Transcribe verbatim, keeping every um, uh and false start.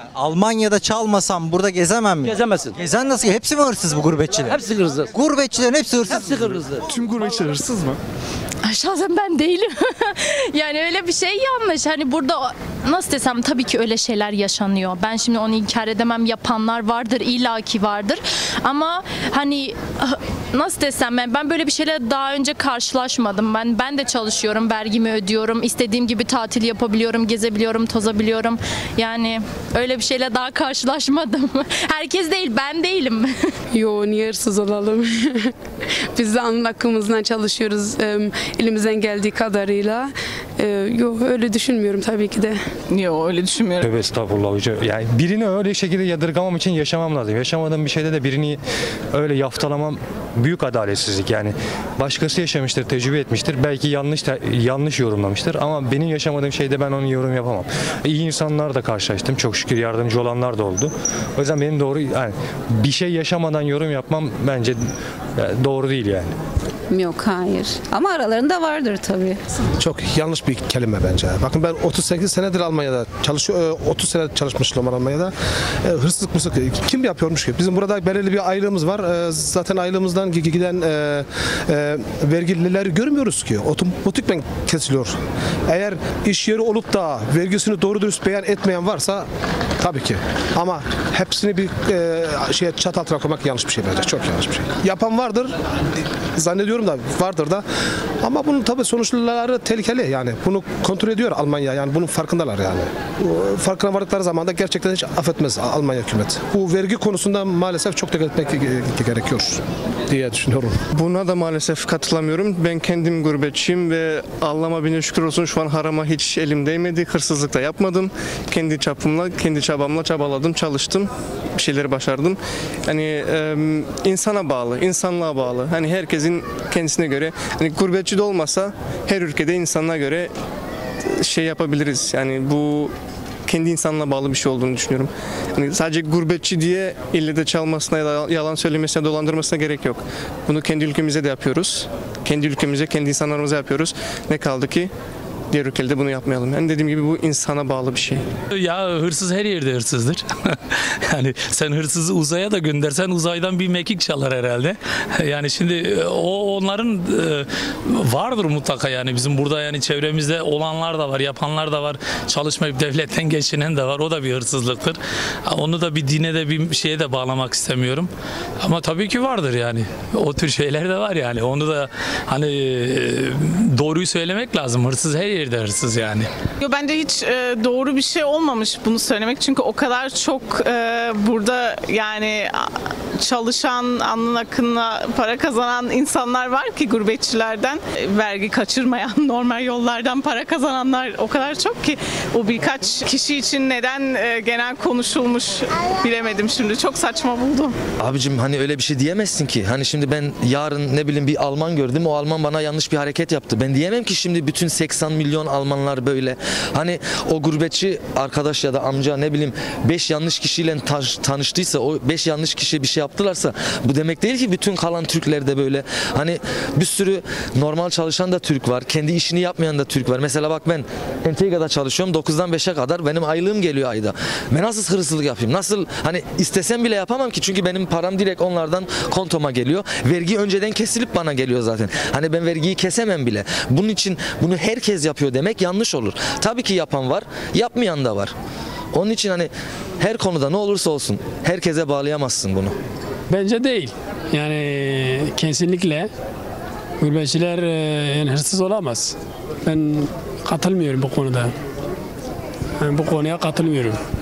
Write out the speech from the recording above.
Almanya'da çalmasam burada gezemem mi? Gezemezsin. Gezen nasıl? Hepsi mi hırsız bu gurbetçiler? Hepsi hırsız. Gurbetçilerin hepsi hırsız. Hepsi hırsız. Tüm gurbetçiler hırsız mı? Şahsen ben değilim. Yani öyle bir şey yanlış. Hani burada nasıl desem tabii ki öyle şeyler yaşanıyor. Ben şimdi onu inkar edemem. Yapanlar vardır, illaki vardır. Ama hani nasıl desem ben, ben böyle bir şeyle daha önce karşılaşmadım. Ben ben de çalışıyorum, vergimi ödüyorum. İstediğim gibi tatil yapabiliyorum, gezebiliyorum, tozabiliyorum. Yani öyle bir şeyle daha karşılaşmadım. Herkes değil, ben değilim. Yo, niye hırsız olalım? Biz de alın hakkımızdan çalışıyoruz elimizden geldiği kadarıyla. Yok, öyle düşünmüyorum tabii ki de. Yok, öyle düşünmüyorum. Tövbe estağfurullah hocam. Yani birini öyle şekilde yadırgamam için yaşamam lazım. Yaşamadığım bir şeyde de birini öyle yaftalamam büyük adaletsizlik. Yani başkası yaşamıştır, tecrübe etmiştir. Belki yanlış yanlış yorumlamıştır ama benim yaşamadığım şeyde ben onu yorum yapamam. İyi insanlar da karşılaştım. Çok şükür yardımcı olanlar da oldu. O yüzden benim doğru yani bir şey yaşamadan yorum yapmam bence doğru değil yani. Yok, hayır. Ama aralarında vardır tabii. Çok yanlış bir kelime bence. Bakın ben otuz sekiz senedir Almanya'da çalışıyor, otuz sene çalışmıştım Almanya'da. Hırsızlık mısık kim yapıyormuş ki? Bizim burada belirli bir aylığımız var. Zaten aylığımızdan giden e, e, vergileri görmüyoruz ki. Otomatikman kesiliyor. Eğer iş yeri olup da vergisini doğru dürüst beyan etmeyen varsa tabii ki. Ama hepsini bir e, şeye çat altına koymak yanlış bir şey bence. Çok yanlış bir şey. Yapan vardır. Zannediyorum da vardır da ama bunun tabii sonuçları tehlikeli yani bunu kontrol ediyor Almanya yani bunun farkındalar yani. Farkına vardıkları zaman da gerçekten hiç affetmez Almanya hükümeti. Bu vergi konusunda maalesef çok dikkat etmek gerekiyor diye düşünüyorum. Buna da maalesef katılamıyorum. Ben kendim gurbetçiyim ve Allah'ıma bin şükür olsun şu an harama hiç elim değmedi. Hırsızlık da yapmadım. Kendi çapımla, kendi çabamla çabaladım, çalıştım. Bir şeyleri başardım. Hani e, insana bağlı, insanlığa bağlı. Hani herkesin kendisine göre, hani gurbetçi de olmasa her ülkede insanına göre şey yapabiliriz. Yani bu kendi insanına bağlı bir şey olduğunu düşünüyorum. Yani sadece gurbetçi diye ille de çalmasına ya da yalan söylemesine, dolandırmasına gerek yok. Bunu kendi ülkemize de yapıyoruz. Kendi ülkemize, kendi insanlarımıza yapıyoruz. Ne kaldı ki? Diğer ülkede bunu yapmayalım. Yani dediğim gibi bu insana bağlı bir şey. Ya hırsız her yerde hırsızdır. Yani sen hırsızı uzaya da göndersen uzaydan bir mekik çalar herhalde. Yani şimdi o onların vardır mutlaka yani bizim burada yani çevremizde olanlar da var, yapanlar da var. Çalışmayıp devletten geçinen de var. O da bir hırsızlıktır. Onu da bir dine de bir şeye de bağlamak istemiyorum. Ama tabii ki vardır yani. O tür şeyler de var yani. Onu da hani doğruyu söylemek lazım. Hırsız her yerde hırsız yani. Yo, bence hiç e, doğru bir şey olmamış bunu söylemek çünkü o kadar çok e, burada yani çalışan, alnın akınla para kazanan insanlar var ki gurbetçilerden e, vergi kaçırmayan, normal yollardan para kazananlar o kadar çok ki o birkaç kişi için neden e, genel konuşulmuş bilemedim şimdi. Çok saçma buldum. Abicim hani öyle bir şey diyemezsin ki. Hani şimdi ben yarın ne bileyim bir Alman gördüm. O Alman bana yanlış bir hareket yaptı. Ben diyemem ki şimdi bütün seksen milyon Almanlar böyle. Hani o gurbetçi arkadaş ya da amca ne bileyim beş yanlış kişiyle tanıştıysa o beş yanlış kişi bir şey yaptılarsa bu demek değil ki bütün kalan Türkler de böyle. Hani bir sürü normal çalışan da Türk var. Kendi işini yapmayan da Türk var. Mesela bak ben Entega'da çalışıyorum. dokuzdan beşe kadar benim aylığım geliyor ayda. Ben nasıl hırsızlık yapayım? Nasıl hani istesem bile yapamam ki çünkü benim param direkt onlardan kontoma geliyor. Vergi önceden kesilip bana geliyor zaten. Hani ben vergiyi kesemem bile. Bunun için bunu herkes yapıyor demek yanlış olur. Tabii ki yapan var, yapmayan da var. Onun için hani her konuda ne olursa olsun herkese bağlayamazsın bunu. Bence değil. Yani kesinlikle gurbetçiler yani hırsız olamaz. Ben katılmıyorum bu konuda. Yani bu konuya katılmıyorum.